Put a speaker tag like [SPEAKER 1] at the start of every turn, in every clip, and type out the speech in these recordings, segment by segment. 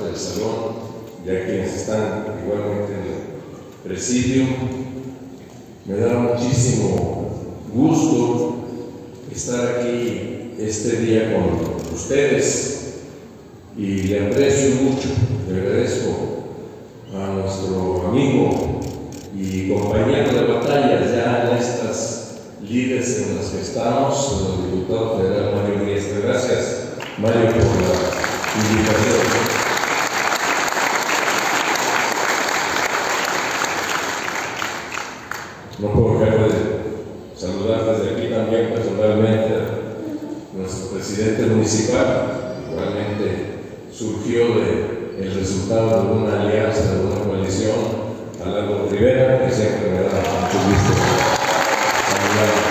[SPEAKER 1] del salón y a quienes están igualmente en el presidio. Me da muchísimo gusto estar aquí este día con ustedes y le aprecio mucho, le agradezco a nuestro amigo y compañero de batallas ya en estas líderes en las que estamos, el diputado federal Mario Riestra. Gracias, Mario, por la invitación. No puedo dejar de saludar desde aquí también personalmente a nuestro presidente municipal. Realmente surgió del resultado de una alianza, de una coalición, a Lalo Rivera, que siempre me da mucho gusto saludar.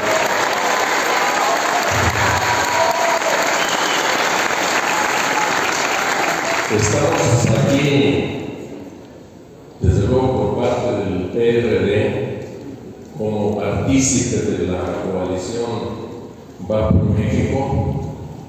[SPEAKER 1] Estamos aquí, desde luego por parte del PRD, como partícipes de la coalición Va por México,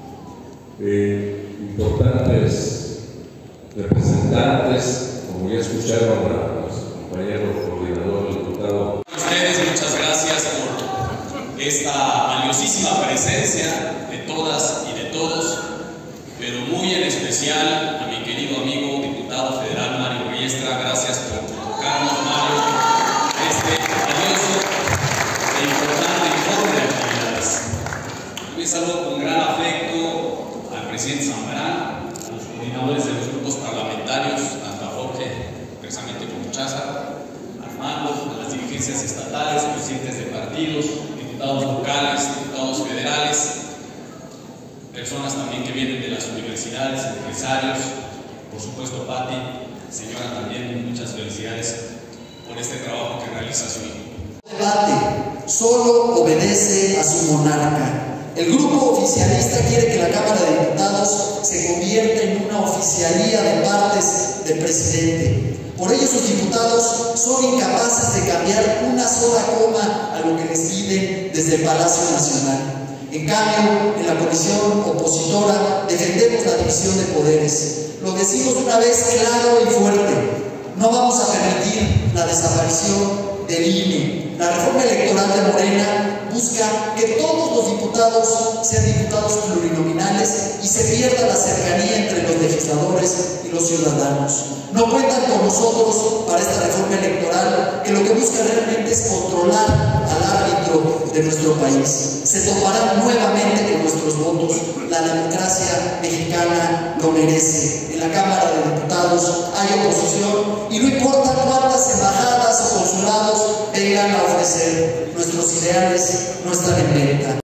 [SPEAKER 1] importantes representantes, como ya escucharon a nuestro compañero coordinador, el diputado.
[SPEAKER 2] A ustedes, muchas gracias por esta valiosísima presencia de todas y de todos, pero muy en especial a mi querido amigo diputado federal Mario Riestra. Gracias por convocarnos, Mario, a este valioso e importante informe de actividades. Hoy saludo con gran afecto al presidente Zambrano, a los coordinadores de los grupos parlamentarios, tanto a Jorge, precisamente como Chaza, a Armando, a las dirigencias estatales, presidentes de partidos, diputados locales, diputados federales, personas también que vienen de las universidades, empresarios, por supuesto Pati, señora también, muchas felicidades por este trabajo que realiza su hijo.
[SPEAKER 3] El debate solo obedece a su monarca. El grupo oficialista quiere que la Cámara de Diputados se convierta en una oficialía de partes del presidente. Por ello sus diputados son incapaces de cambiar una sola coma a lo que les piden desde el Palacio Nacional. En cambio, en la comisión opositora defendemos la división de poderes. Lo decimos una vez claro y fuerte: no vamos a permitir la desaparición del INE. La reforma electoral de Morena busca que todos los diputados sean diputados plurinominales y se pierda la cercanía entre los legisladores y los ciudadanos. No cuentan con nosotros para esta reforma electoral, que lo que busca realmente es controlar al árbitro de nuestro país. Se toparán nuevamente con nuestros votos. La democracia mexicana lo merece. En la Cámara de Diputados hay oposición y no importa cuántas embajadas o consulados vengan a ofrecer, nuestros ideales no están en venta.